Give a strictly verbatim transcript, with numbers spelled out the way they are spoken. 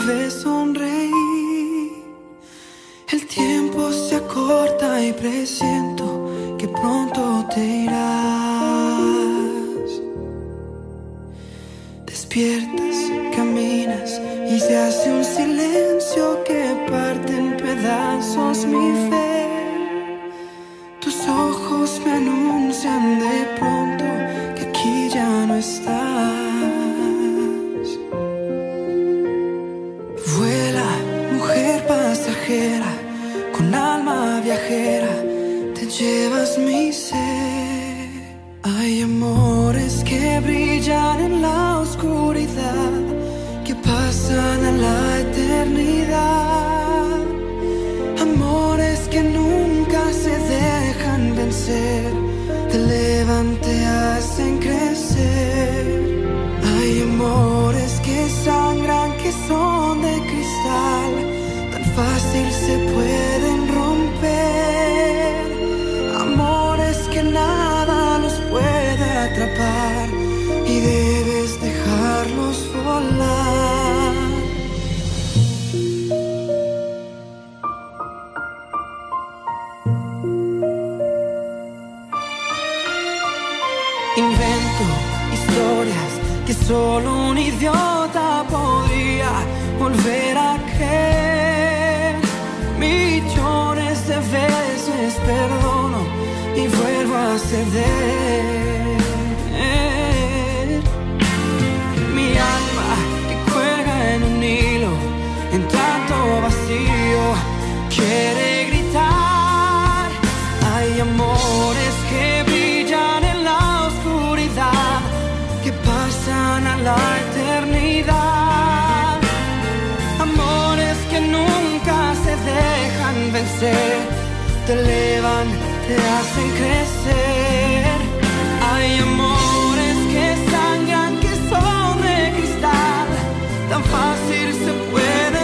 ves sonreír. El tiempo se acorta y presiento que pronto te irás. Despiertas, caminas y se hace un silencio que parte en pedazos mi fe. Tus ojos me anuncian de pronto que aquí ya no estás. Vuela, mujer pasajera, con alma viajera, te llevas mi ser. Hay amores que brillan en la oscuridad, que pasan a la eternidad. Amores que nunca se dejan vencer, te elevan, te hacen crecer. Hay amores que sangran, que son de cristal, tan fácil se pueden romper. Amores que nada los puede atrapar y debes dejarlos volar. Invento historias que solo un idiota podría volver a creer. Millones de veces perdono y vuelvo a ceder. Mi alma que cuelga en un hilo, en tanto vacío, quiere gritar. Hay amores que brillan en la oscuridad, que pasan a la eternidad. Amores que nunca se dejan vencer, te elevan, te hacen crecer. Hay amores que sangran, que son de cristal, tan fácil se puede